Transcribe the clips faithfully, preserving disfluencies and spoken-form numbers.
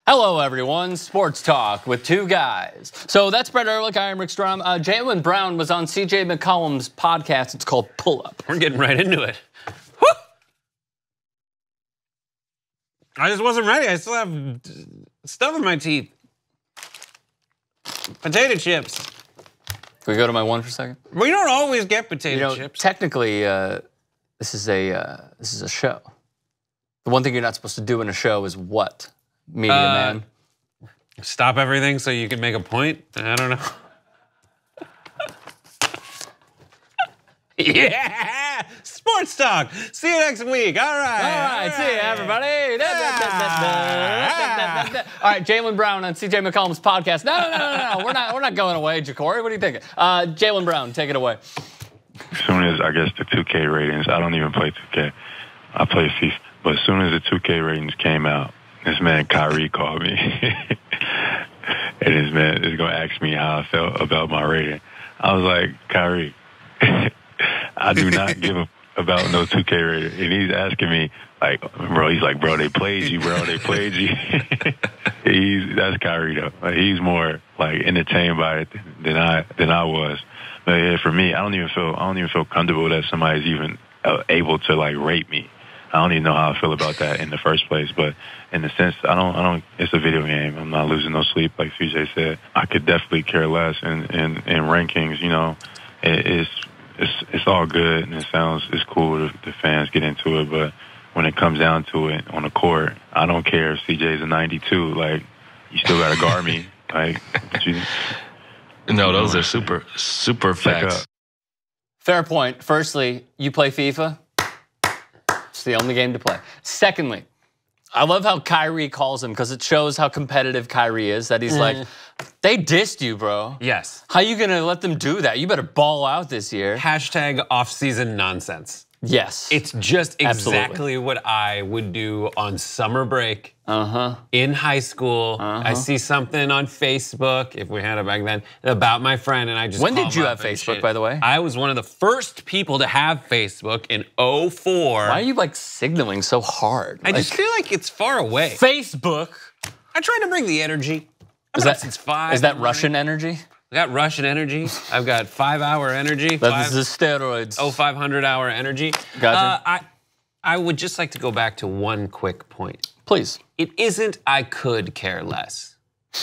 Hello, everyone. Sports Talk with two guys. So that's Brett Erlich. I am Rick Strom. Uh, Jaylen Brown was on C J McCollum's podcast. It's called Pull Up. We're getting right into it. Woo! I just wasn't ready. I still have stuff in my teeth. Potato chips. Can we go to my one for a second? We don't always get potato you know, chips. Technically, uh, this is a uh, this is a show. The one thing you're not supposed to do in a show is what? Media uh, man. Stop everything so you can make a point? I don't know. Yeah! Sports Talk. See you next week. All right. All right. All right. See you, everybody. Yeah. All right, Jaylen Brown on C J McCollum's podcast. No, no, no, no, no. We're not, we're not going away, Jacory. What are you thinking? Uh, Jaylen Brown, take it away. As soon as, I guess, the two K ratings, I don't even play two K. I play FIFA. But as soon as the two K ratings came out, this man Kyrie called me, and this man is gonna ask me how I felt about my rating. I was like, Kyrie, I do not give a about no two K rating, and he's asking me like, bro, he's like, bro, they played you, bro, they played you. he's that's Kyrie though. Like, he's more like entertained by it than I than I was. But yeah, for me, I don't even feel I don't even feel comfortable that somebody's even uh, able to like rate me. I don't even know how I feel about that in the first place, but in the sense, I don't, I don't, it's a video game. I'm not losing no sleep, like C J said. I could definitely care less in, in, in rankings, you know. It, it's, it's, it's all good, and it sounds, it's cool if the fans get into it, but when it comes down to it on the court, I don't care if C J's a ninety-two. Like, you still got to guard me. Like, you, no, you those know, are super, super facts. Fair point. Firstly, you play FIFA. It's the only game to play. Secondly, I love how Kyrie calls him because it shows how competitive Kyrie is, that he's mm. like, they dissed you, bro. Yes. How you going to let them do that? You better ball out this year. Hashtag off-season nonsense. Yes. It's just exactly Absolutely. what I would do on summer break uh-huh. in high school. Uh-huh. I see something on Facebook, if we had it back then, about my friend, and I just When call did you him have up and Facebook, shit. by the way? I was one of the first people to have Facebook in oh four. Why are you like signaling so hard? I like, just feel like it's far away. Facebook. I try to bring the energy. I'm is up that, since five. Is that Russian energy? I got Russian energy. I've got five-hour energy. That's the steroids. Oh, five hundred hour energy. Gotcha. Uh, I, I would just like to go back to one quick point. Please. It isn't I could care less,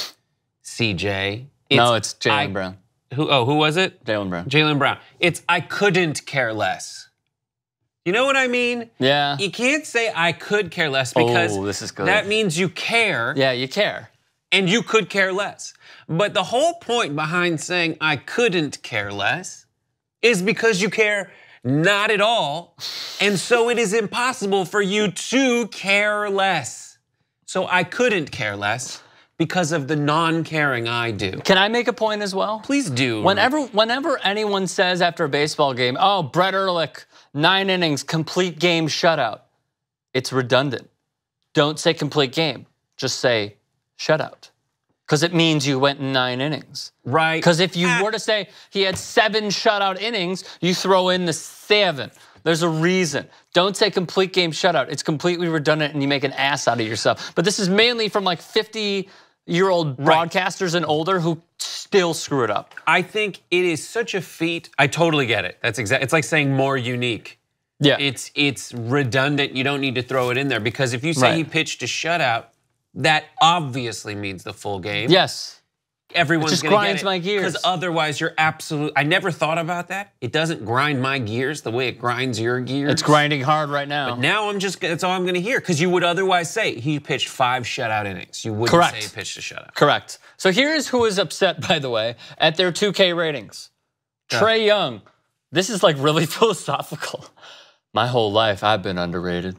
C J. It's no, it's Jaylen Brown. Who? Oh, who was it? Jaylen Brown. Jaylen Brown. It's I couldn't care less. You know what I mean? Yeah. You can't say I could care less because oh, this is good. that means you care. Yeah, you care. And you could care less. But the whole point behind saying I couldn't care less is because you care not at all, and so it is impossible for you to care less. So I couldn't care less because of the non-caring I do. Can I make a point as well? Please do. Whenever, whenever anyone says after a baseball game, oh, Brett Erlich, nine innings, complete game shutout, it's redundant. Don't say complete game, just say shutout. Because it means you went nine innings. Right. Because if you ah. were to say he had seven shutout innings, you throw in the seven. There's a reason. Don't say complete game shutout. It's completely redundant and you make an ass out of yourself. But this is mainly from like fifty-year-old right. broadcasters and older who still screw it up. I think it is such a feat. I totally get it. That's exact. It's like saying more unique. Yeah. It's, it's redundant. You don't need to throw it in there because if you say right. he pitched a shutout, that obviously means the full game. Yes. Everyone's it just gonna grinds get it, my gears. Because otherwise you're absolute, I never thought about that. It doesn't grind my gears the way it grinds your gears. It's grinding hard right now. But now I'm just, that's all I'm gonna hear. Because you would otherwise say he pitched five shutout innings. You wouldn't Correct. say he pitched a shutout. Correct. So here's who is upset, by the way, at their two K ratings. Yeah. Trae Young. This is like really philosophical. My whole life I've been underrated.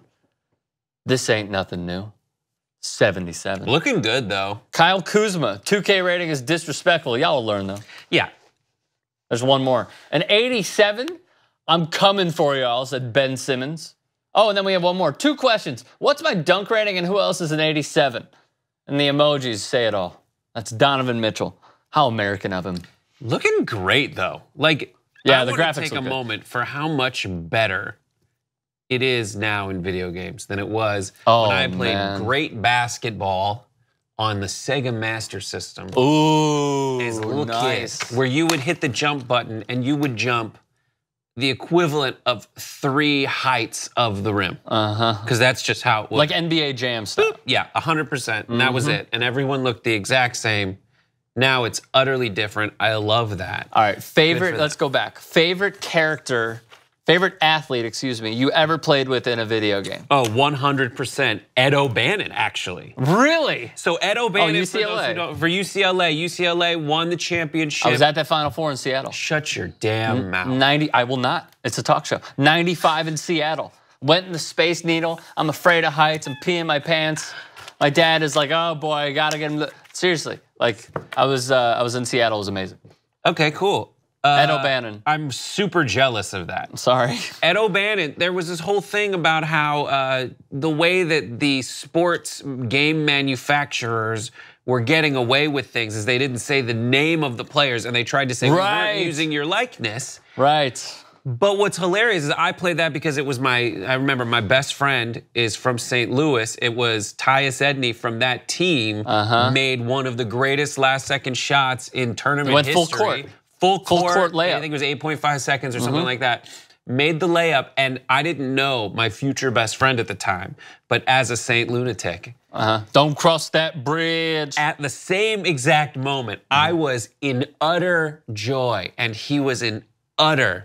This ain't nothing new. seventy-seven. Looking good, though. Kyle Kuzma, two K rating is disrespectful. Y'all will learn, though. Yeah. There's one more. An eighty-seven, I'm coming for y'all, said Ben Simmons. Oh, and then we have one more. Two questions. What's my dunk rating and who else is an eighty-seven? And the emojis say it all. That's Donovan Mitchell. How American of him. Looking great, though. Like, yeah, I the want graphics to take a look good. moment for how much better it is now in video games than it was oh, when I played man. great basketball on the Sega Master System. Ooh, as a little nice. kid, where you would hit the jump button and you would jump the equivalent of three heights of the rim. Uh-huh. Because that's just how it was. Like N B A Jam stuff. Yeah, one hundred percent, and that was it. And everyone looked the exact same. Now it's utterly different. I love that. All right, favorite, that. let's go back. Favorite character, favorite athlete, excuse me, you ever played with in a video game? Oh, one hundred percent Ed O'Bannon, actually. Really? So Ed O'Bannon, Oh, U C L A. For, those who don't, for U C L A, U C L A won the championship. I was at that Final Four in Seattle. Shut your damn mouth. ninety, I will not, it's a talk show. ninety-five in Seattle. Went in the Space Needle. I'm afraid of heights, I'm peeing my pants. My dad is like, oh boy, I gotta get him. Seriously, like I was, uh, I was in Seattle, it was amazing. Okay, cool. Uh, Ed O'Bannon. I'm super jealous of that. Sorry. Ed O'Bannon, there was this whole thing about how uh, the way that the sports game manufacturers were getting away with things is they didn't say the name of the players and they tried to say, right. we weren't using your likeness. Right. But what's hilarious is I played that because it was my, I remember my best friend is from Saint Louis. It was Tyus Edney from that team uh-huh. made one of the greatest last second shots in tournament went history. Full court. Full court, full court layup. I think it was eight point five seconds or something mm-hmm. like that. Made the layup, and I didn't know my future best friend at the time, but as a Saint lunatic. Uh-huh. Don't cross that bridge. At the same exact moment, mm-hmm. I was in utter joy, and he was in utter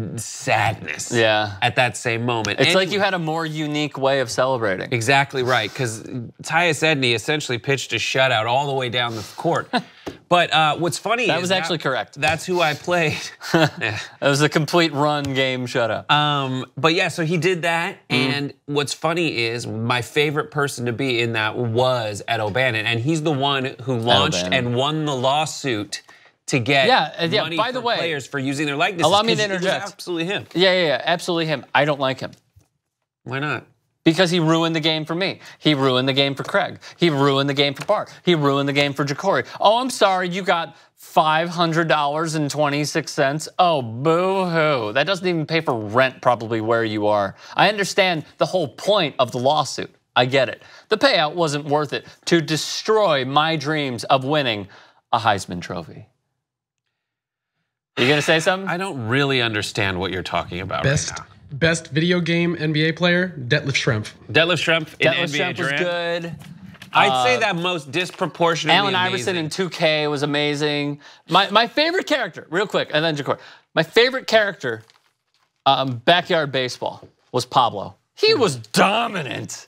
sadness. Yeah. At that same moment. It's and like you had a more unique way of celebrating. Exactly right, because Tyus Edney essentially pitched a shutout all the way down the court. But uh, what's funny that is was actually that, correct. That's who I played. It was a complete run game shutout. Um, but yeah, so he did that, mm. and what's funny is my favorite person to be in that was Ed O'Bannon, and he's the one who launched and won the lawsuit to get yeah, yeah, money by for the way, players for using their likeness. Allow me to interject. It was absolutely him. Yeah, yeah, yeah, absolutely him. I don't like him. Why not? Because he ruined the game for me. He ruined the game for Craig. He ruined the game for Bart. He ruined the game for Jacory. Oh, I'm sorry, you got five hundred dollars and twenty-six cents. Oh, boo-hoo. That doesn't even pay for rent probably where you are. I understand the whole point of the lawsuit. I get it. The payout wasn't worth it to destroy my dreams of winning a Heisman Trophy. You gonna say something? I don't really understand what you're talking about Best, right now. Best video game N B A player, Detlef Schrempf. Detlef Schrempf in Detlef N B A Schrempf was draft. good. I'd uh, say that most disproportionately Allen amazing. Iverson in two K was amazing. My my favorite character, real quick, and then Jacory. My favorite character, um, backyard baseball, was Pablo. He was dominant.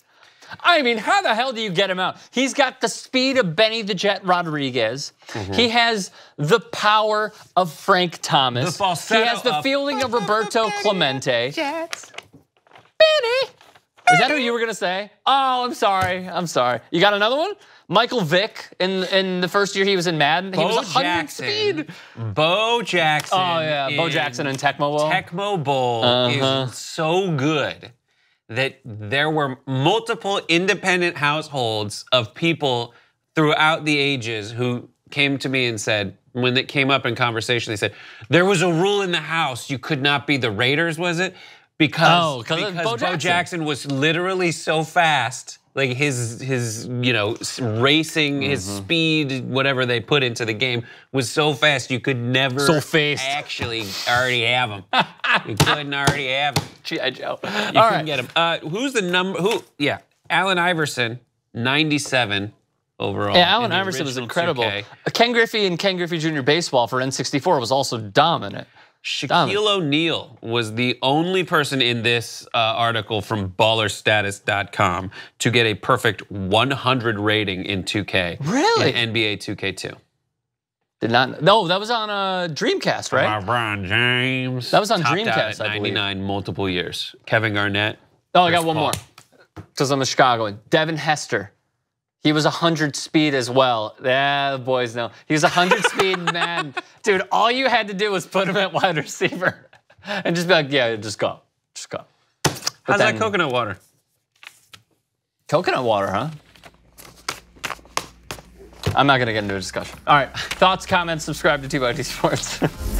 I mean, how the hell do you get him out? He's got the speed of Benny the Jet Rodriguez. Mm-hmm. He has the power of Frank Thomas. The falsetto he has the of fielding of Roberto Clemente. Jets. Benny. Is that who you were gonna say? Oh, I'm sorry. I'm sorry. You got another one? Michael Vick in in the first year he was in Madden. Bo he was one hundred Jackson. speed. Bo Jackson. Oh yeah, Bo Jackson and Tecmo Bowl. Tecmo Bowl uh-huh. is so good that there were multiple independent households of people throughout the ages who came to me and said, when it came up in conversation, they said, there was a rule in the house, you could not be the Raiders, was it? Because, oh, because Bo Jackson. Bo Jackson was literally so fast, like his, his you know, racing, his mm-hmm. speed, whatever they put into the game was so fast you could never so fast. actually already have him. You couldn't already have him. G I Joe. You All couldn't right. get him. Uh, who's the number, who, yeah, Allen Iverson, ninety-seven overall. Yeah, Allen Iverson was incredible. two K. Ken Griffey and Ken Griffey Junior Baseball for N sixty-four was also dominant. Shaquille O'Neal was the only person in this uh, article from baller status dot com to get a perfect one hundred rating in two K. Really? In N B A two K two. Did not. No, that was on uh, Dreamcast, right? LeBron James. That was on Topped Dreamcast, out at I believe. ninety-nine multiple years. Kevin Garnett. Oh, I got one Paul. more. Because I'm a Chicagoan. Devin Hester. He was one hundred speed as well. Yeah, the boys know. He was one hundred speed, man. Dude, all you had to do was put him at wide receiver and just be like, yeah, just go. Just go. But How's then, that coconut water? Coconut water, huh? I'm not going to get into a discussion. All right, thoughts, comments, subscribe to T Y T Sports.